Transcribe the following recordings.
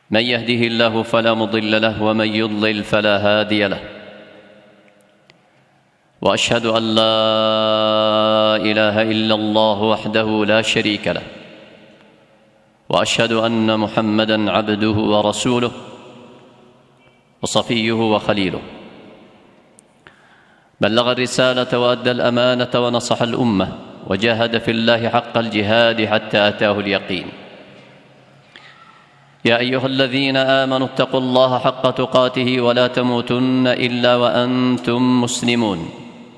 من يهده الله فلا مضل له ومن يضلل فلا هادي له، وأشهد أن لا إله إلا الله وحده لا شريك له، وأشهد أن محمدًا عبده ورسوله وصفيه وخليله، بلغ الرسالة وأدى الأمانة ونصح الأمة وجاهد في الله حق الجهاد حتى أتاه اليقين. يا أيها الذين آمنوا اتقوا الله حق تقاته ولا تموتن إلا وأنتم مسلمون.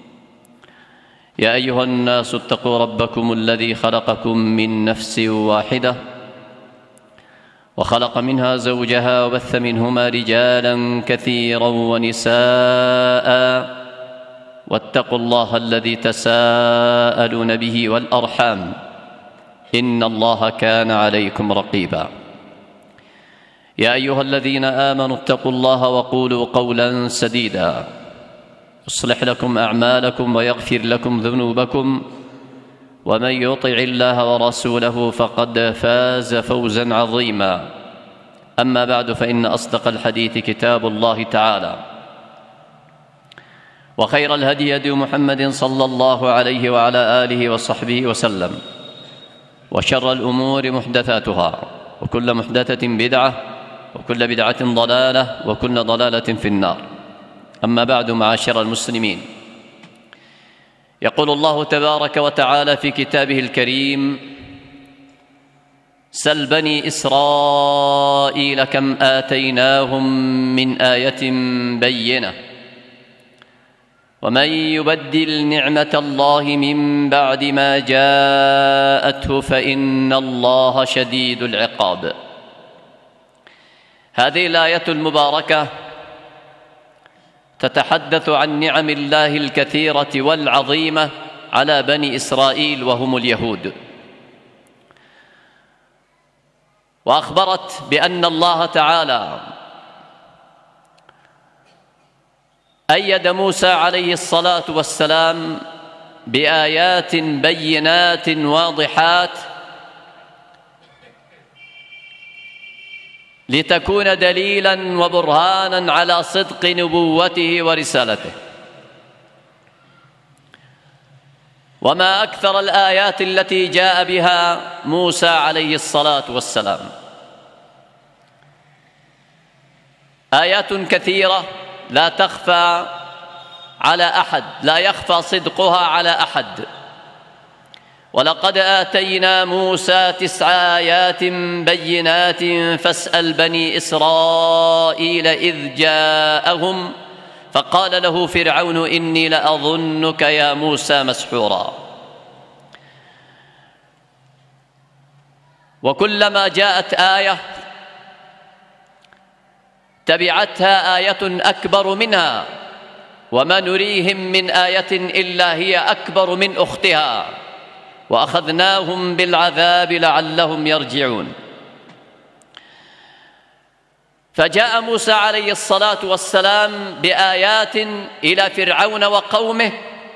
يا أيها الناس اتقوا ربكم الذي خلقكم من نفس واحدة وخلق منها زوجها وبث منهما رجالا كثيرا ونساء، واتقوا الله الذي تساءلون به والأرحام إن الله كان عليكم رقيبا. يا أيها الذين آمنوا اتقوا الله وقولوا قولا سديدا يصلح لكم أعمالكم ويغفر لكم ذنوبكم، ومن يطع الله ورسوله فقد فاز فوزا عظيما. أما بعد، فإن أصدق الحديث كتاب الله تعالى، وخير الهدي هدي محمد صلى الله عليه وعلى آله وصحبه وسلم، وشر الأمور محدثاتها، وكل محدثة بدعة، وكل بدعة ضلالة، وكل ضلالة في النار. أما بعد، معاشر المسلمين، يقول الله تبارك وتعالى في كتابه الكريم: سل بني إسرائيل كم آتيناهم من آية بينة ومن يبدل نعمة الله من بعد ما جاءته فإن الله شديد العقاب. هذه الآية المباركة تتحدث عن نعم الله الكثيرة والعظيمة على بني إسرائيل وهم اليهود، وأخبرت بأن الله تعالى أيد موسى عليه الصلاة والسلام بآيات بينات واضحات لتكون دليلاً وبرهاناً على صدق نبوته ورسالته. وما أكثر الآيات التي جاء بها موسى عليه الصلاة والسلام، آيات كثيرة لا تخفى على أحد، لا يخفى صدقها على أحد. ولقد آتينا موسى 9 آيات بينات فاسأل بني إسرائيل إذ جاءهم فقال له فرعون إني لأظنك يا موسى مسحورا. وكلما جاءت آية تبعتها آية أكبر منها، وما نريهم من آية إلا هي أكبر من أختها، وأخذناهم بالعذاب لعلهم يرجعون. فجاء موسى عليه الصلاة والسلام بآيات إلى فرعون وقومه،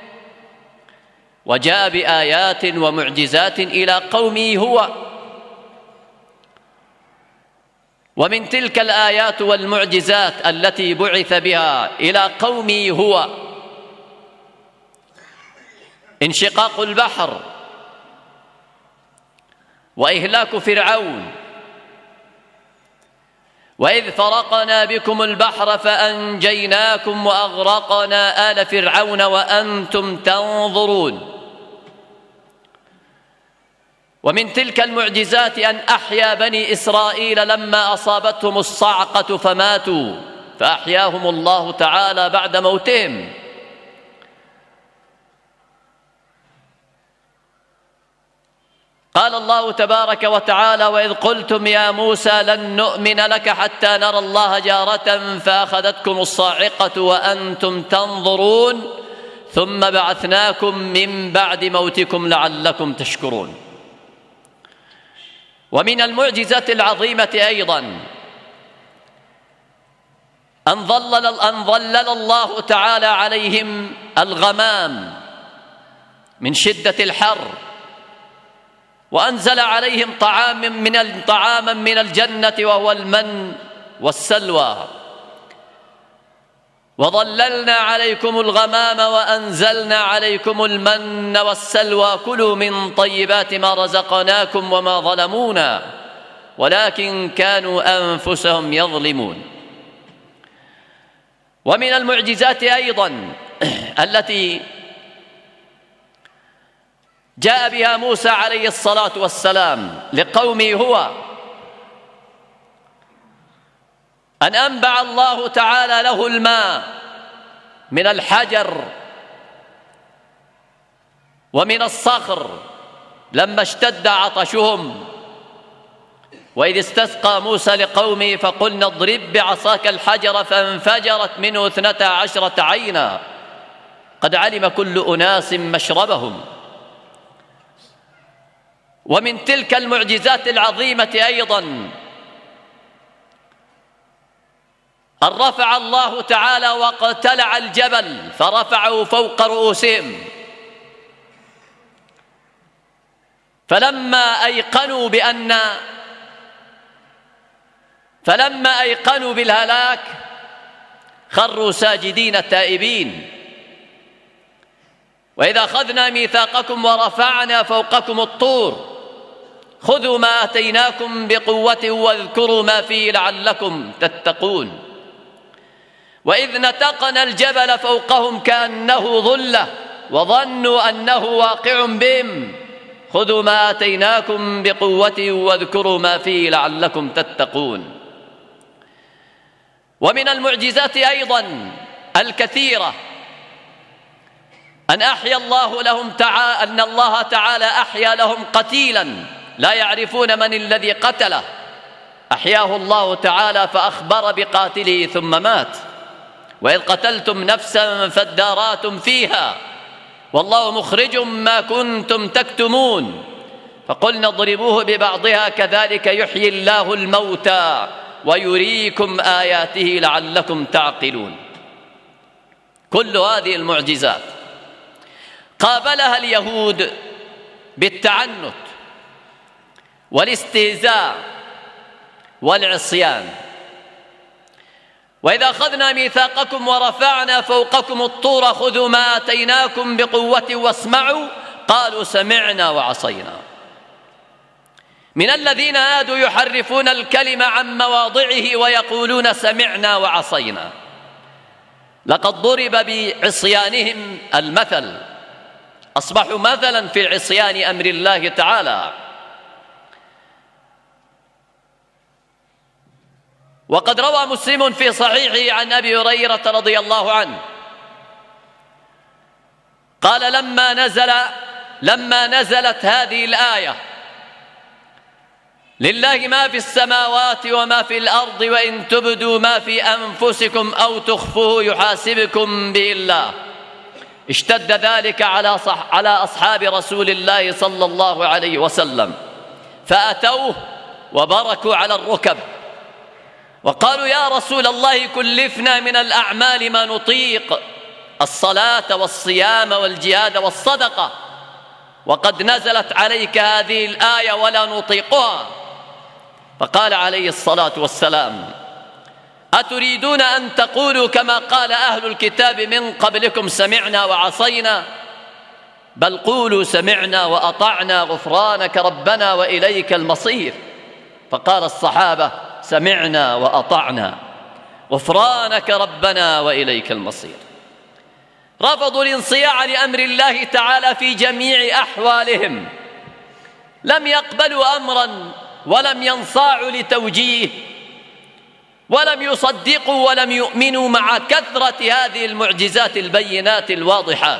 وجاء بآيات ومعجزات إلى قومه هو. ومن تلك الآيات والمعجزات التي بعث بها إلى قومه هو انشقاق البحر وإهلاك فرعون، وإذ فرقنا بكم البحر فأنجيناكم وأغرقنا آل فرعون وأنتم تنظرون. ومن تلك المعجزات أن أحيا بني إسرائيل لما أصابتهم الصعقة فماتوا، فأحياهم الله تعالى بعد موتهم. قال الله تبارك وتعالى: وإذ قلتم يا موسى لن نؤمن لك حتى نرى الله جارة فأخذتكم الصاعقة وأنتم تنظرون ثم بعثناكم من بعد موتكم لعلكم تشكرون. ومن المعجزات العظيمة أيضا أن ظلل الله تعالى عليهم الغمام من شدة الحر وأنزل عليهم طعاما من الجنة وهو المن والسلوى، وظللنا عليكم الغمام وأنزلنا عليكم المن والسلوى كلوا من طيبات ما رزقناكم وما ظلمونا ولكن كانوا أنفسهم يظلمون. ومن المعجزات أيضا التي جاء بها موسى عليه الصلاة والسلام لقومه هو أن أنبع الله تعالى له الماء من الحجر ومن الصخر لما اشتد عطشهم، وإذ استسقى موسى لقومه فقلنا اضرب بعصاك الحجر فانفجرت منه 12 عينا قد علم كل أناس مشربهم. ومن تلك المعجزات العظيمة أيضا أن رفع الله تعالى واقتلع الجبل فرفعه فوق رؤوسهم، فلما أيقنوا بالهلاك خروا ساجدين تائبين. وإذا أخذنا ميثاقكم ورفعنا فوقكم الطور خذوا ما آتيناكم بقوة واذكروا ما فيه لعلكم تتقون. وإذ نتقنا الجبل فوقهم كأنه ظلة وظنوا أنه واقع بهم خذوا ما آتيناكم بقوة واذكروا ما فيه لعلكم تتقون. ومن المعجزات أيضا الكثيرة أن الله تعالى أحيا لهم قتيلا لا يعرفون من الذي قتله، أحياه الله تعالى فأخبر بقاتله ثم مات. وإذ قتلتم نفسا فادارأتم فيها والله مخرج ما كنتم تكتمون فقلنا اضربوه ببعضها كذلك يحيي الله الموتى ويريكم آياته لعلكم تعقلون. كل هذه المعجزات قابلها اليهود بالتعنت والاستهزاء والعصيان. وإذا أخذنا ميثاقكم ورفعنا فوقكم الطور خذوا ما آتيناكم بقوة واسمعوا قالوا سمعنا وعصينا. من الذين هادوا يحرفون الكلم عن مواضعه ويقولون سمعنا وعصينا، لقد ضرب بعصيانهم المثل، أصبحوا مثلا في عصيان أمر الله تعالى. وقد روى مسلم في صحيحه عن أبي هريرة رضي الله عنه قال لما نزلت هذه الآية لله ما في السماوات وما في الأرض وإن تبدوا ما في أنفسكم أو تخفوه يحاسبكم به الله، اشتد ذلك على أصحاب رسول الله صلى الله عليه وسلم فأتوه وبركوا على الركب وقالوا يا رسول الله كلفنا من الأعمال ما نطيق، الصلاة والصيام والجهاد والصدقة، وقد نزلت عليك هذه الآية ولا نطيقها. فقال عليه الصلاة والسلام أتريدون أن تقولوا كما قال أهل الكتاب من قبلكم سمعنا وعصينا؟ بل قولوا سمعنا وأطعنا غفرانك ربنا وإليك المصير. فقال الصحابة سمعنا وأطعنا غفرانك ربنا وإليك المصير. رفضوا الانصياع لأمر الله تعالى في جميع أحوالهم، لم يقبلوا أمرا ولم ينصاعوا لتوجيه ولم يصدقوا ولم يؤمنوا مع كثرة هذه المعجزات البينات الواضحات.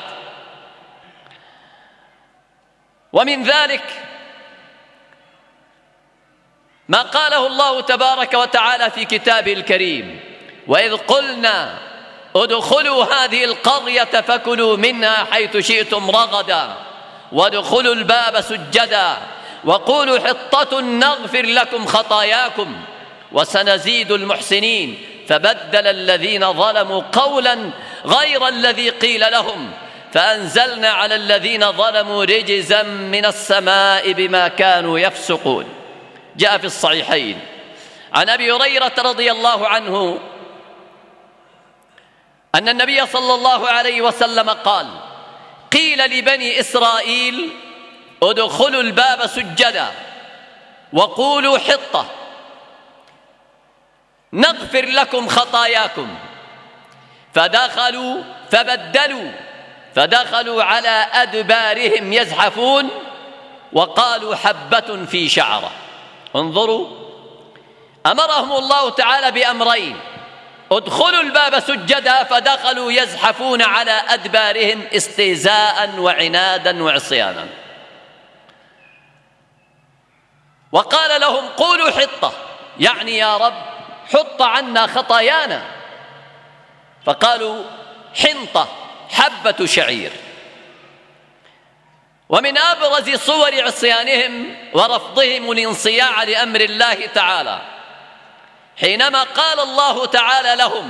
ومن ذلك ما قاله الله تبارك وتعالى في كتابه الكريم وإذ قلنا ادخلوا هذه القرية فكلوا منها حيث شئتم رغدا وادخلوا الباب سجدا وقولوا حطة نغفر لكم خطاياكم وسنزيد المحسنين فبدل الذين ظلموا قولا غير الذي قيل لهم فأنزلنا على الذين ظلموا رجزا من السماء بما كانوا يفسقون. جاء في الصحيحين عن أبي هريرة رضي الله عنه أن النبي صلى الله عليه وسلم قال: قيل لبني إسرائيل ادخلوا الباب سجدا وقولوا حطة نغفر لكم خطاياكم، فدخلوا على أدبارهم يزحفون وقالوا حبة في شعرة. انظروا، أمرهم الله تعالى بأمرين: ادخلوا الباب سجدا، فدخلوا يزحفون على أدبارهم استهزاء وعنادا وعصيانا، وقال لهم قولوا حطة، يعني يا رب حط عنا خطايانا، فقالوا حنطة، حبة شعير. ومن أبرز صور عصيانهم ورفضهم الانصياع لأمر الله تعالى حينما قال الله تعالى لهم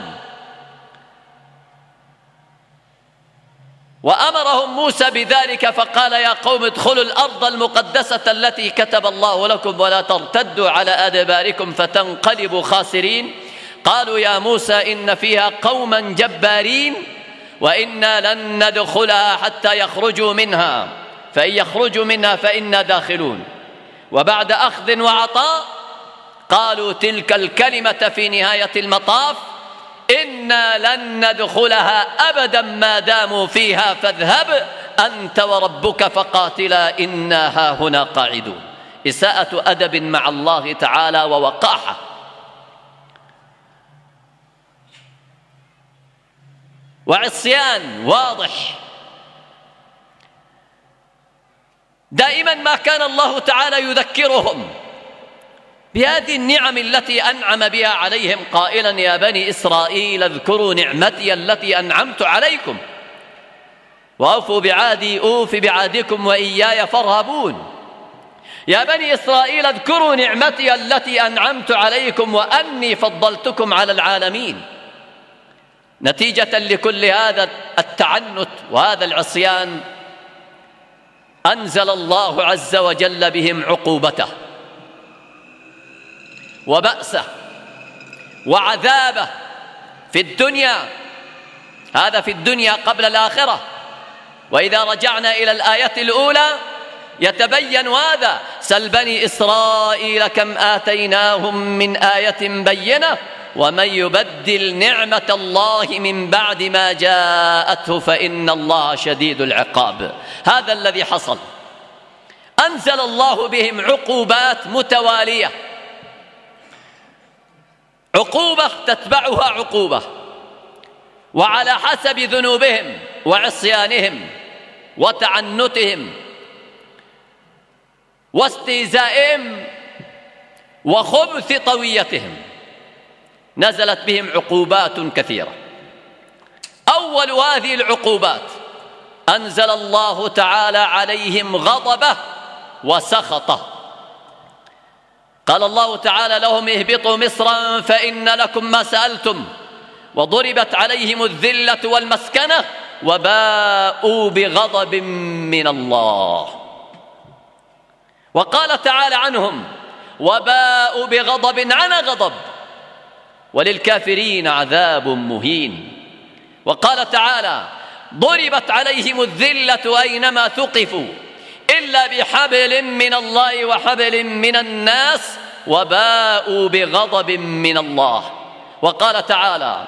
وأمرهم موسى بذلك فقال: يا قوم ادخلوا الأرض المقدسة التي كتب الله لكم ولا ترتدوا على أدباركم فتنقلبوا خاسرين. قالوا: يا موسى إن فيها قوما جبارين وإنا لن ندخلها حتى يخرجوا منها، فإن يخرجوا منها فإنا داخلون. وبعد أخذ وعطاء قالوا تلك الكلمة في نهاية المطاف: إنا لن ندخلها أبدا ما داموا فيها فاذهب أنت وربك فقاتلا إنا هاهنا قاعدون. إساءة أدب مع الله تعالى ووقاحة. وعصيان واضح. دائما ما كان الله تعالى يذكرهم بهذه النعم التي أنعم بها عليهم قائلا: يا بني إسرائيل اذكروا نعمتي التي أنعمت عليكم وأوفوا بعهدي أوف بعهدكم وإياي فارهبون. يا بني إسرائيل اذكروا نعمتي التي أنعمت عليكم وأني فضلتكم على العالمين. نتيجة لكل هذا التعنت وهذا العصيان أنزل الله عز وجل بهم عقوبته وبأسه وعذابه في الدنيا. هذا في الدنيا قبل الآخرة. وإذا رجعنا إلى الآية الأولى يتبين هذا: سل بني إسرائيل كم آتيناهم من آية بينة ومن يبدل نعمة الله من بعد ما جاءته فإن الله شديد العقاب. هذا الذي حصل. أنزل الله بهم عقوبات متوالية، عقوبة تتبعها عقوبة، وعلى حسب ذنوبهم وعصيانهم وتعنتهم واستهزائهم وخبث طويتهم نزلت بهم عقوبات كثيرة. أول هذه العقوبات أنزل الله تعالى عليهم غضبه وسخطه. قال الله تعالى لهم: اهبطوا مصرا فإن لكم ما سألتم وضربت عليهم الذلة والمسكنة وباءوا بغضب من الله. وقال تعالى عنهم: وباءوا بغضب على غضب وللكافرين عذاب مهين. وقال تعالى: ضربت عليهم الذلة أينما ثقفوا إلا بحبل من الله وحبل من الناس وباءوا بغضب من الله. وقال تعالى: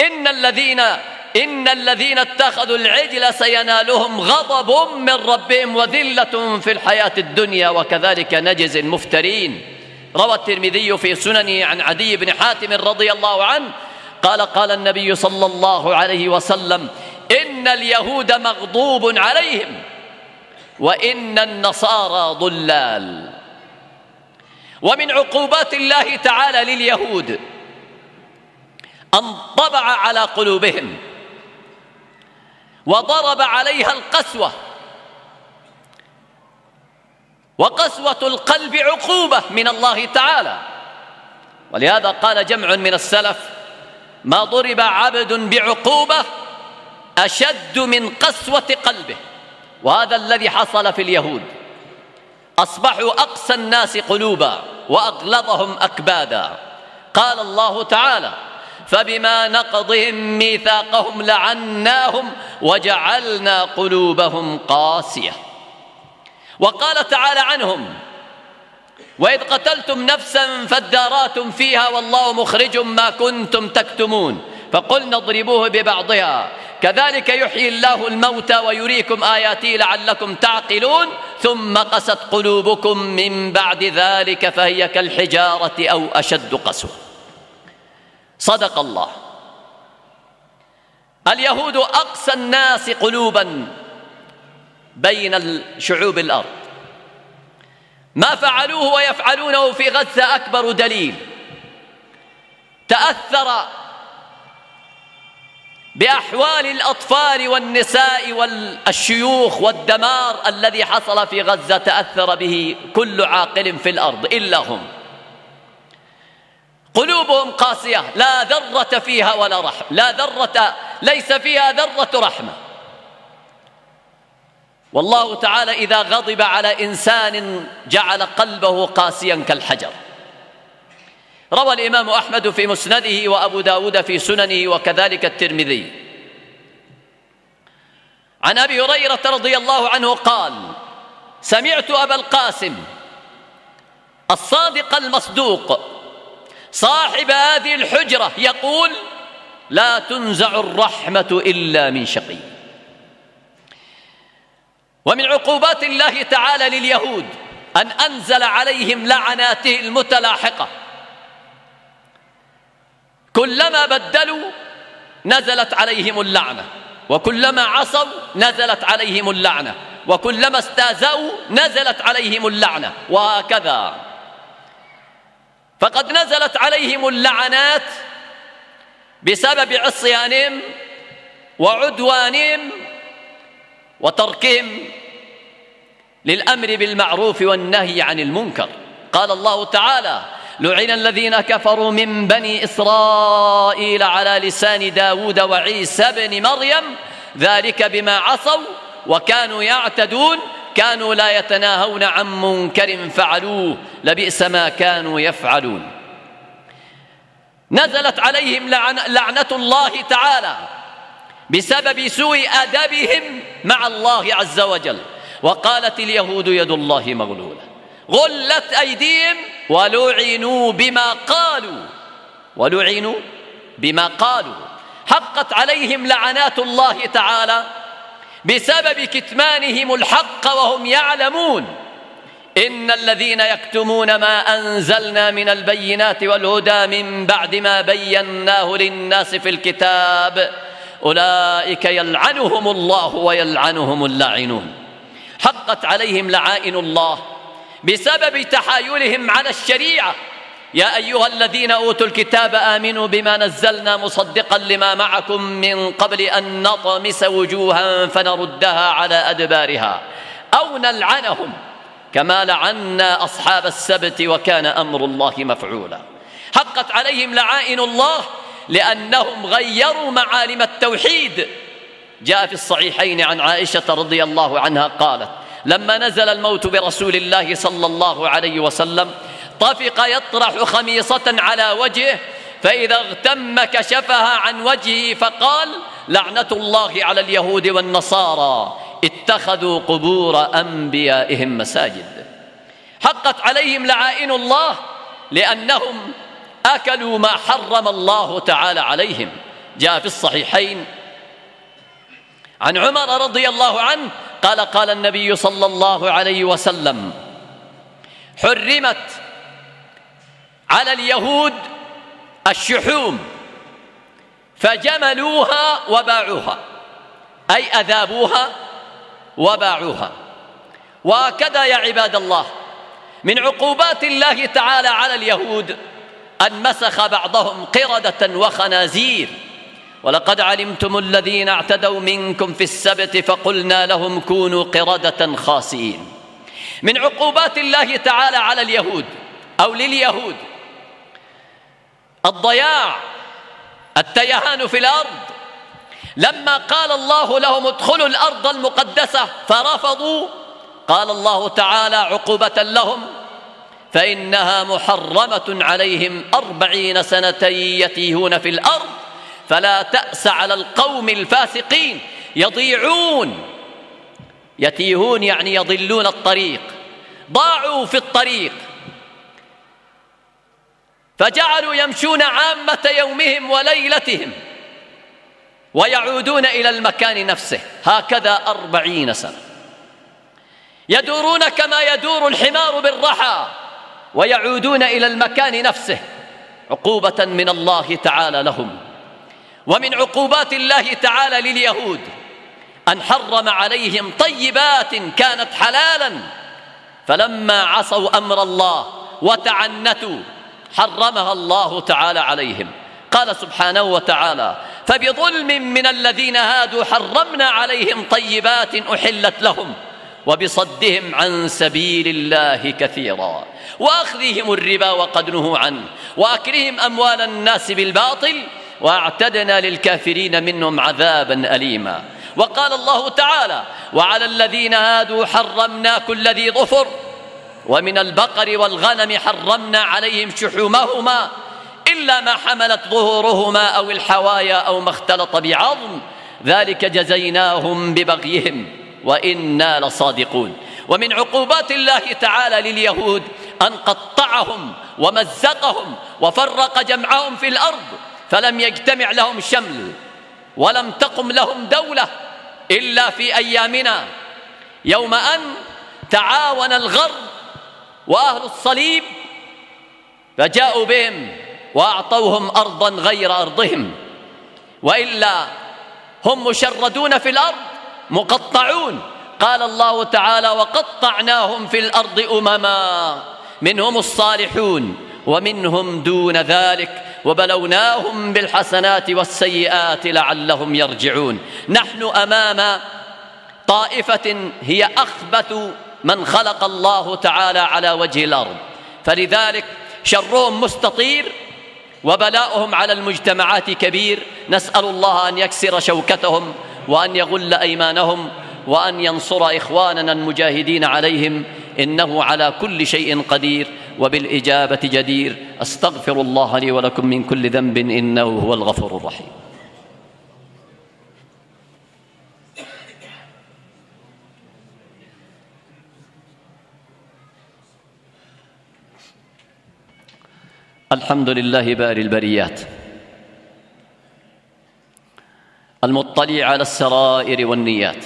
إن الذين اتخذوا العجل سينالهم غضب من ربهم وذلة في الحياة الدنيا وكذلك نجزي المفترين. روى الترمذي في سننه عن عدي بن حاتم رضي الله عنه قال النبي صلى الله عليه وسلم: إن اليهود مغضوب عليهم وإن النصارى ضلال. ومن عقوبات الله تعالى لليهود أن طبع على قلوبهم وضرب عليها القسوة. وقسوة القلب عقوبة من الله تعالى. ولهذا قال جمع من السلف: ما ضرب عبد بعقوبة أشد من قسوة قلبه. وهذا الذي حصل في اليهود، أصبحوا أقسى الناس قلوبا وأغلظهم أكبادا. قال الله تعالى: فبما نقضهم ميثاقهم لعناهم وجعلنا قلوبهم قاسية. وقال تعالى عنهم: وإذ قتلتم نفسا فادارأتم فيها والله مخرج ما كنتم تكتمون فقلنا اضربوه ببعضها كذلك يحيي الله الموتى ويريكم آياته لعلكم تعقلون ثم قست قلوبكم من بعد ذلك فهي كالحجارة أو أشد قسوة. صدق الله. اليهود أقسى الناس قلوبا بين الشعوب الأرض. ما فعلوه ويفعلونه في غزة أكبر دليل. تأثر بأحوال الأطفال والنساء والشيوخ والدمار الذي حصل في غزة، تأثر به كل عاقل في الأرض إلا هم. قلوبهم قاسية، لا ذرة فيها ولا رحمة، لا ذرة، ليس فيها ذرة رحمة. والله تعالى إذا غضب على إنسان جعل قلبه قاسيا كالحجر. روى الإمام أحمد في مسنده وأبو داود في سننه وكذلك الترمذي عن أبي هريرة رضي الله عنه قال: سمعت أبا القاسم الصادق المصدوق صاحب هذه الحجرة يقول: لا تنزع الرحمة إلا من شقي. ومن عقوبات الله تعالى لليهود أن أنزل عليهم لعناته المتلاحقة. كلما بدلوا نزلت عليهم اللعنة، وكلما عصوا نزلت عليهم اللعنة، وكلما استهزأوا نزلت عليهم اللعنة، وهكذا. فقد نزلت عليهم اللعنات بسبب عصيانهم وعدوانهم وتركهم للأمر بالمعروف والنهي عن المنكر. قال الله تعالى: لعن الذين كفروا من بني إسرائيل على لسان داود وعيسى بن مريم ذلك بما عصوا وكانوا يعتدون كانوا لا يتناهون عن منكر فعلوه لبئس ما كانوا يفعلون. نزلت عليهم لعنة الله تعالى بسبب سوء أدبهم مع الله عز وجل. وقالت اليهود يد الله مغلولة غلت أيديهم ولعنوا بما قالوا حقت عليهم لعنات الله تعالى بسبب كتمانهم الحق وهم يعلمون. إن الذين يكتمون ما أنزلنا من البينات والهدى من بعد ما بيناه للناس في الكتاب أولئك يلعنهم الله ويلعنهم اللاعنون. حقت عليهم لعائن الله بسبب تحايلهم على الشريعة. يا أيها الذين أوتوا الكتاب آمنوا بما نزلنا مصدقا لما معكم من قبل أن نطمس وجوها فنردها على أدبارها أو نلعنهم كما لعنا أصحاب السبت وكان أمر الله مفعولا. حقت عليهم لعائن الله لأنهم غيروا معالم التوحيد. جاء في الصحيحين عن عائشة رضي الله عنها قالت: لما نزل الموت برسول الله صلى الله عليه وسلم طفق يطرح خميصة على وجهه فإذا اغتم كشفها عن وجهه فقال: لعنة الله على اليهود والنصارى اتخذوا قبور أنبيائهم مساجد. حقت عليهم لعائن الله لأنهم أكلوا ما حرم الله تعالى عليهم. جاء في الصحيحين عن عمر رضي الله عنه قال: قال النبي صلى الله عليه وسلم: حرمت على اليهود الشحوم فجملوها وباعوها، أي أذابوها وباعوها. وهكذا يا عباد الله من عقوبات الله تعالى على اليهود أن مسخ بعضهم قردة وخنازير. ولقد علمتم الذين اعتدوا منكم في السبت فقلنا لهم كونوا قردة خاسئين. من عقوبات الله تعالى على اليهود أو لليهود الضياع، التيهان في الأرض، لما قال الله لهم ادخلوا الأرض المقدسة فرفضوا، قال الله تعالى عقوبة لهم: فإنها محرمة عليهم 40 سنة يتيهون في الأرض فلا تأس على القوم الفاسقين. يتيهون يعني يضلون الطريق، ضاعوا في الطريق فجعلوا يمشون عامة يومهم وليلتهم ويعودون إلى المكان نفسه، هكذا 40 سنة يدورون كما يدور الحمار بالرحى ويعودون إلى المكان نفسه، عقوبة من الله تعالى لهم. ومن عقوبات الله تعالى لليهود أن حرم عليهم طيبات كانت حلالا، فلما عصوا أمر الله وتعنتوا حرمها الله تعالى عليهم. قال سبحانه وتعالى: فبظلم من الذين هادوا حرمنا عليهم طيبات أحلت لهم وبصدهم عن سبيل الله كثيرا وأخذهم الربا وقد نهوا عنه وأكلهم أموال الناس بالباطل وأعتدنا للكافرين منهم عذابا أليما. وقال الله تعالى: وعلى الذين هادوا حرمنا كل ذي ظفر ومن البقر والغنم حرمنا عليهم شحومهما إلا ما حملت ظهورهما أو الحوايا أو ما اختلط بعظم ذلك جزيناهم ببغيهم وإنا لصادقون. ومن عقوبات الله تعالى لليهود أن قطعهم ومزقهم وفرق جمعهم في الأرض، فلم يجتمع لهم شمل ولم تقم لهم دولة إلا في أيامنا، يوم أن تعاون الغرب وأهل الصليب فجاءوا بهم وأعطوهم أرضا غير أرضهم، وإلا هم مشردون في الأرض مقطعون. قال الله تعالى: وقطعناهم في الأرض أمما منهم الصالحون ومنهم دون ذلك وبلوناهم بالحسنات والسيئات لعلهم يرجعون. نحن أمام طائفة هي أخبث من خلق الله تعالى على وجه الأرض، فلذلك شرهم مستطير وبلاؤهم على المجتمعات كبير. نسأل الله أن يكسر شوكتهم وأن يغل أيمانهم وأن ينصر إخواننا المجاهدين عليهم، إنه على كل شيء قدير وبالإجابة جدير. أستغفر الله لي ولكم من كل ذنب إنه هو الغفور الرحيم. الحمد لله باري البريات المطلع على السرائر والنيات،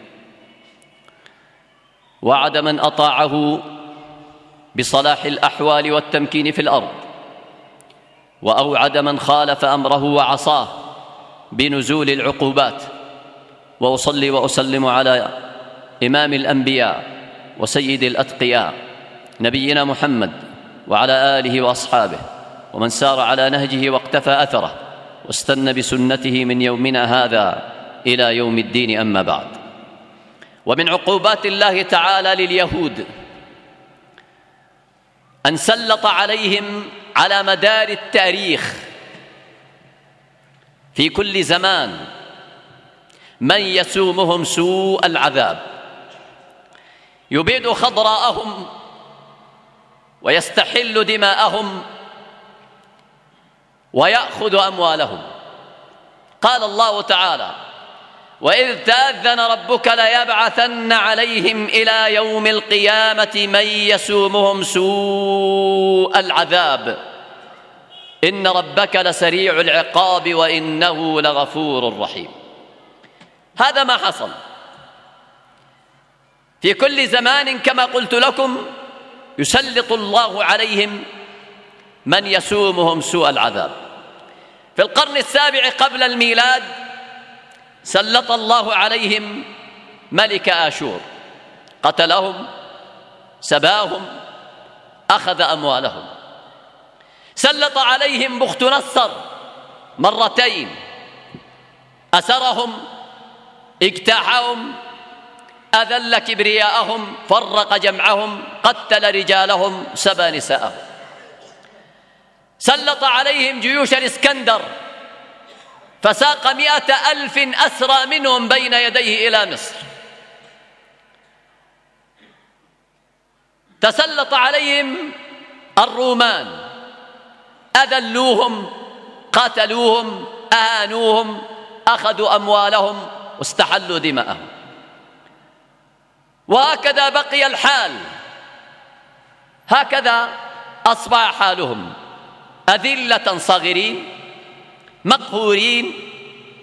وعد من أطاعه بصلاح الأحوال والتمكين في الأرض، وأوعد من خالف أمره وعصاه بنزول العقوبات. وأصلي وأسلم على إمام الأنبياء وسيد الأتقياء نبينا محمد وعلى آله وأصحابه ومن سار على نهجه واقتفى أثره واستنى بسنته من يومنا هذا إلى يوم الدين. أما بعد، ومن عقوبات الله تعالى لليهود أن سلط عليهم على مدار التاريخ في كل زمان من يسومهم سوء العذاب، يبيد خضراءهم ويستحل دماءهم ويأخذ أموالهم. قال الله تعالى: وإذ تأذن ربك ليبعثن عليهم إلى يوم القيامة من يسومهم سوء العذاب إن ربك لسريع العقاب وإنه لغفور رحيم. هذا ما حصل في كل زمان، كما قلت لكم يسلط الله عليهم من يسومهم سوء العذاب. في القرن السابع قبل الميلاد سلط الله عليهم ملك آشور، قتلهم، سباهم، أخذ أموالهم. سلط عليهم بخت نصر مرتين، أسرهم، اجتاحهم، أذل كبرياءهم، فرق جمعهم، قتل رجالهم، سبى نساءهم. سلط عليهم جيوش الإسكندر فساق 100,000 أسرى منهم بين يديه إلى مصر. تسلط عليهم الرومان، أذلوهم، قاتلوهم، أهانوهم، أخذوا أموالهم واستحلوا دماءهم. وهكذا بقي الحال، هكذا أصبح حالهم، أذلة صاغرين مقهورين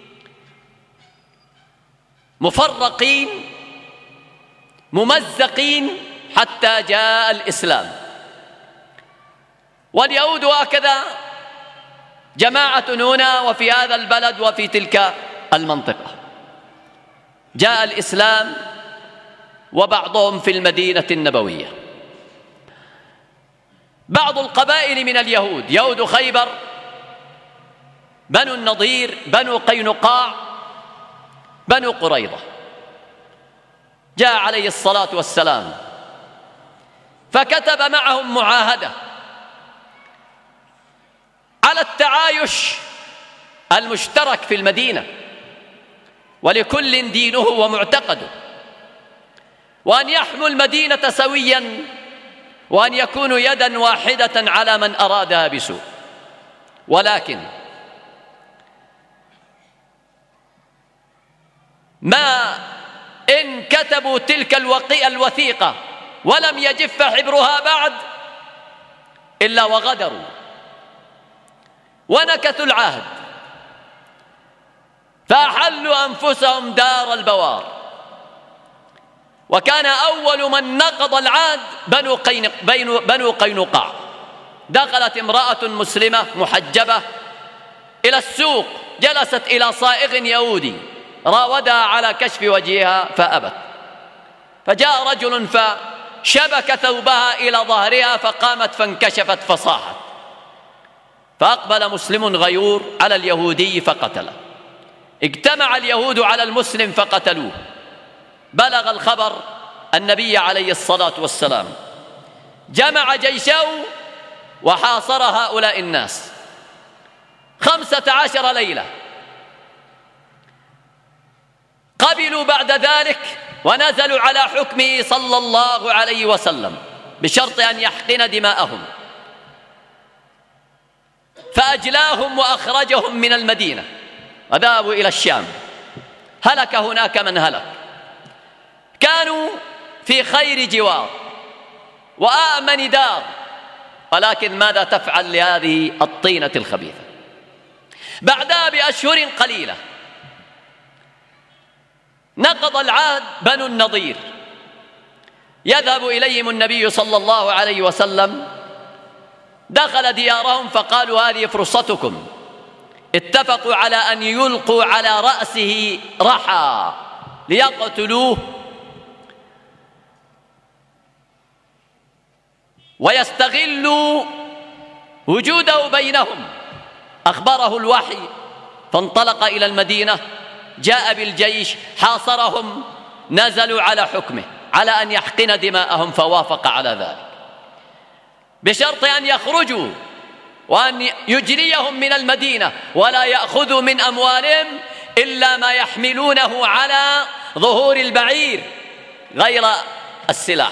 مفرقين ممزقين حتى جاء الإسلام. واليهود هكذا جماعة هنا وفي هذا البلد وفي تلك المنطقة. جاء الإسلام وبعضهم في المدينة النبوية. بعض القبائل من اليهود، يهود خيبر، بنو النضير، بنو قينقاع، بنو قريظة، جاء عليه الصلاة والسلام فكتب معهم معاهدة على التعايش المشترك في المدينة، ولكل دينه ومعتقده، وأن يحموا المدينة سويا، وأن يكونوا يدا واحدة على من أرادها بسوء. ولكن ما إن كتبوا تلك الوثيقة ولم يجف حبرها بعد إلا وغدروا ونكثوا العهد، فأحلوا أنفسهم دار البوار. وكان أول من نقض العهد بنو قينقاع. دخلت امرأة مسلمة محجبة إلى السوق، جلست إلى صائغ يهودي راودها على كشف وجهها فأبت، فجاء رجل فشبك ثوبها إلى ظهرها فقامت فانكشفت فصاحت، فأقبل مسلم غيور على اليهودي فقتله. اجتمع اليهود على المسلم فقتلوه. بلغ الخبر النبي عليه الصلاة والسلام، جمع جيشه وحاصر هؤلاء الناس 15 ليلة. قبلوا بعد ذلك ونزلوا على حكمه صلى الله عليه وسلم بشرط أن يحقن دماءهم، فأجلاهم وأخرجهم من المدينة وذهبوا إلى الشام. هلك هناك من هلك، كانوا في خير جوار وآمن دار، ولكن ماذا تفعل لهذه الطينة الخبيثة؟ بعدها بأشهر قليلة نقض العهد بنو النضير، يذهب إليهم النبي صلى الله عليه وسلم، دخل ديارهم فقالوا هذه فرصتكم. اتفقوا على أن يلقوا على رأسه رحى ليقتلوه ويستغلوا وجوده بينهم. أخبره الوحي فانطلق إلى المدينة، جاء بالجيش، حاصرهم، نزلوا على حكمه على أن يحقن دماءهم، فوافق على ذلك بشرط أن يخرجوا وأن يجريهم من المدينة ولا يأخذوا من أموالهم إلا ما يحملونه على ظهور البعير غير السلاح.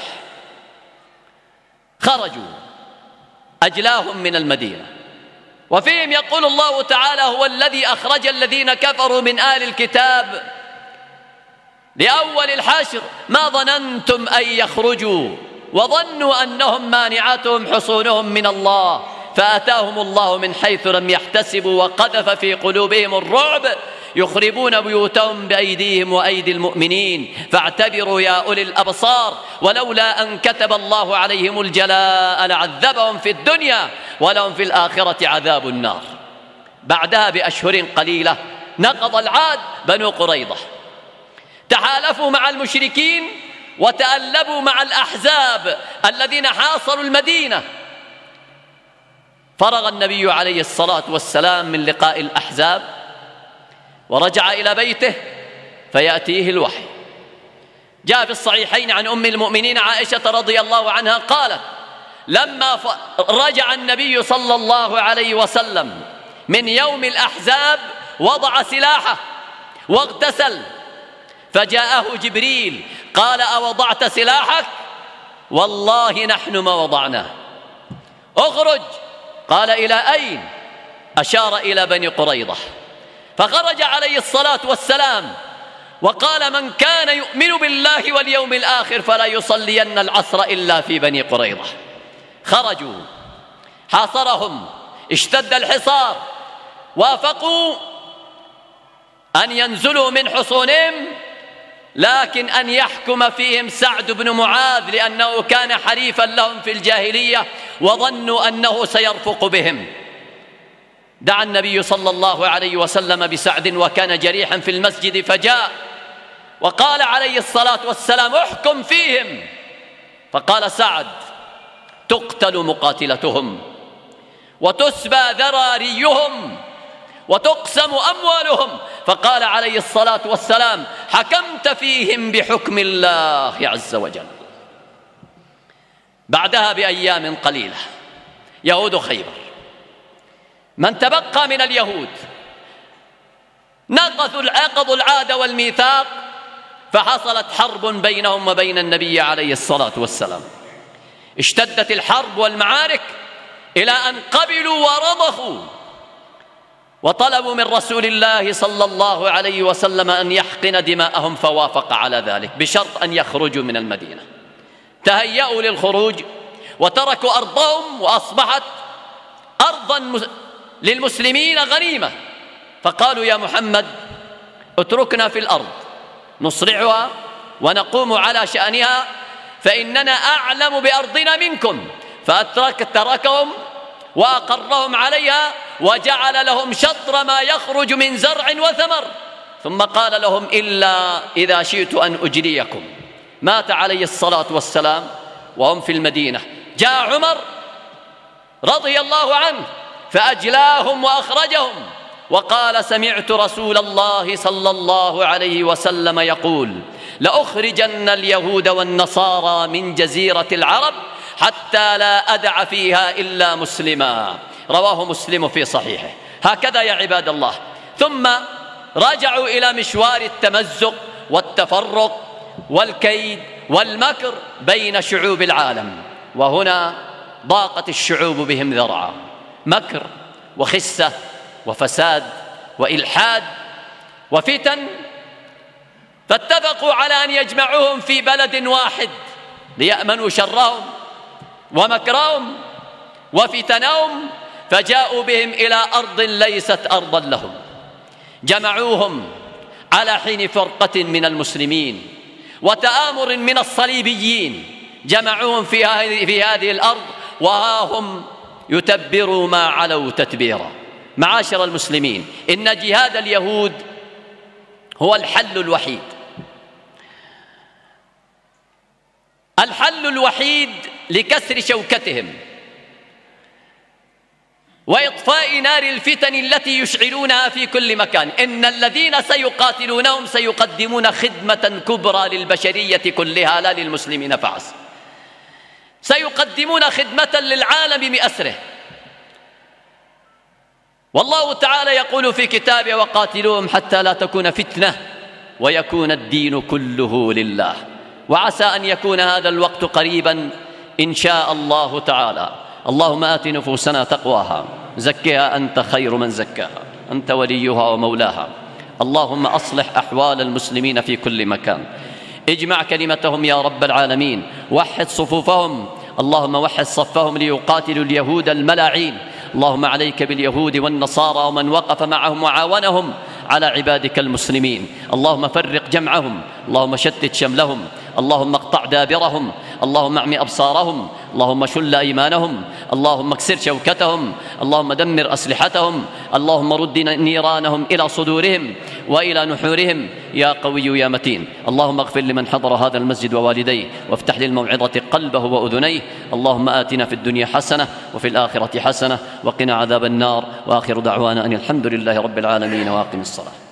خرجوا، أجلاهم من المدينة. وفيهم يقول الله تعالى: هو الذي أخرج الذين كفروا من آل الكتاب لأول الحشر ما ظننتم أن يخرجوا وظنوا أنهم مانعتهم حصونهم من الله فأتاهم الله من حيث لم يحتسبوا وقذف في قلوبهم الرعب يخربون بيوتهم بأيديهم وأيدي المؤمنين فاعتبروا يا أولي الأبصار ولولا أن كتب الله عليهم الجلاء لعذبهم في الدنيا ولهم في الآخرة عذاب النار. بعدها بأشهر قليلة نقض العهد بنو قريظة، تحالفوا مع المشركين وتألبوا مع الأحزاب الذين حاصروا المدينة. فرغ النبي عليه الصلاة والسلام من لقاء الأحزاب ورجع إلى بيته فيأتيه الوحي. جاء في الصحيحين عن أم المؤمنين عائشة رضي الله عنها قالت: لما رجع النبي صلى الله عليه وسلم من يوم الأحزاب وضع سلاحه واغتسل، فجاءه جبريل قال: أوضعت سلاحك؟ والله نحن ما وضعناه. اخرج. قال: إلى أين؟ أشار إلى بني قريظة. فخرج عليه الصلاة والسلام وقال: من كان يؤمن بالله واليوم الآخر فلا يصلين العصر إلا في بني قريظة. خرجوا، حاصرهم، اشتد الحصار، وافقوا أن ينزلوا من حصونهم، لكن أن يحكم فيهم سعد بن معاذ، لأنه كان حليفا لهم في الجاهلية وظنوا أنه سيرفق بهم. دعا النبي صلى الله عليه وسلم بسعد وكان جريحا في المسجد، فجاء وقال عليه الصلاة والسلام: احكم فيهم. فقال سعد: تقتل مقاتلتهم وتسبى ذراريهم وتقسم أموالهم. فقال عليه الصلاة والسلام: حكمت فيهم بحكم الله عز وجل. بعدها بأيام قليلة يهود خيبر، من تبقى من اليهود، نقضوا العهد والميثاق، فحصلت حرب بينهم وبين النبي عليه الصلاة والسلام. اشتدت الحرب والمعارك إلى أن قبلوا ورضخوا وطلبوا من رسول الله صلى الله عليه وسلم أن يحقن دماءهم، فوافق على ذلك بشرط أن يخرجوا من المدينة. تهيأوا للخروج وتركوا أرضهم، وأصبحت أرضا للمسلمين غنيمة. فقالوا: يا محمد اتركنا في الأرض نصرعها ونقوم على شأنها، فإننا أعلم بأرضنا منكم. فتركهم وأقرهم عليها، وجعل لهم شطر ما يخرج من زرع وثمر، ثم قال لهم: إلا إذا شئت أن أجريكم. مات عليه الصلاة والسلام وهم في المدينة. جاء عمر رضي الله عنه فأجلاهم وأخرجهم، وقال: سمعت رسول الله صلى الله عليه وسلم يقول: لأخرجن اليهود والنصارى من جزيرة العرب حتى لا أدع فيها إلا مسلما. رواه مسلم في صحيحه. هكذا يا عباد الله. ثم رجعوا إلى مشوار التمزق والتفرق والكيد والمكر بين شعوب العالم، وهنا ضاقت الشعوب بهم ذرعا، مكر وخسة وفساد وإلحاد وفتن، فاتفقوا على أن يجمعوهم في بلد واحد ليأمنوا شرهم ومكرهم وفتنهم، فجاءوا بهم إلى أرض ليست أرضا لهم. جمعوهم على حين فرقة من المسلمين وتآمر من الصليبيين، جمعوهم في هذه الأرض، وها هم يتبروا ما علوا تتبيرا. معاشر المسلمين، إن جهاد اليهود هو الحل الوحيد، الحل الوحيد لكسر شوكتهم وإطفاء نار الفتن التي يشعلونها في كل مكان. إن الذين سيقاتلونهم سيقدمون خدمة كبرى للبشرية كلها، لا للمسلمين فحسب. سيقدمون خدمة للعالم بأسره. والله تعالى يقول في كتابه: وقاتلوهم حتى لا تكون فتنة ويكون الدين كله لله. وعسى أن يكون هذا الوقت قريبا إن شاء الله تعالى. اللهم آت نفوسنا تقواها، زكها أنت خير من زكاها، أنت وليها ومولاها. اللهم أصلح أحوال المسلمين في كل مكان، اجمع كلمتهم يا رب العالمين، وحد صفوفهم. اللهم وحد صفهم ليقاتلوا اليهود الملاعين. اللهم عليك باليهود والنصارى ومن وقف معهم وعاونهم على عبادك المسلمين. اللهم فرق جمعهم، اللهم شتت شملهم، اللهم اقطع دابرهم، اللهم اعم أبصارهم، اللهم شل أيمانهم، اللهم اكسر شوكتهم، اللهم دمر أسلحتهم، اللهم رد نيرانهم إلى صدورهم وإلى نحورهم يا قوي يا متين. اللهم اغفر لمن حضر هذا المسجد ووالديه، وافتح للموعظة قلبه وأذنيه. اللهم آتنا في الدنيا حسنة وفي الآخرة حسنة وقنا عذاب النار. وآخر دعوانا أن الحمد لله رب العالمين، وأقم الصلاة.